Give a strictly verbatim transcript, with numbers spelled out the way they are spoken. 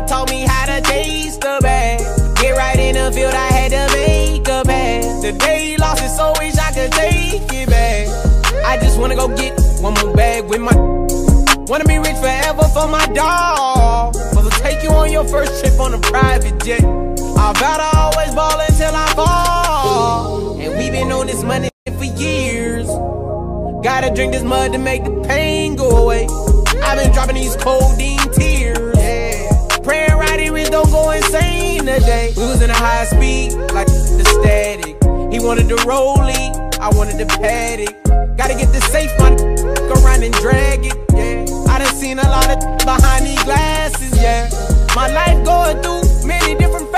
mama taught me how to taste the bag. Get right in the field, I had to make a bag. The day he lost it, so wish I could take it back. I just wanna go get one more bag with my. Wanna be rich forever for my dog. Mother take you on your first trip on a private jet. I vow to always ball until I fall. And we been on this money for years. Gotta drink this mud to make the pain go away. I've been dropping these codeine tears. Yeah. Praying Roddy Ricch don't go insane today. We was in a high speed, like the static. He wanted the rollie, I wanted the paddock. Gotta get the safe, my go around and drag it, yeah. I done seen a lot of behind these glasses, yeah. My life going through many different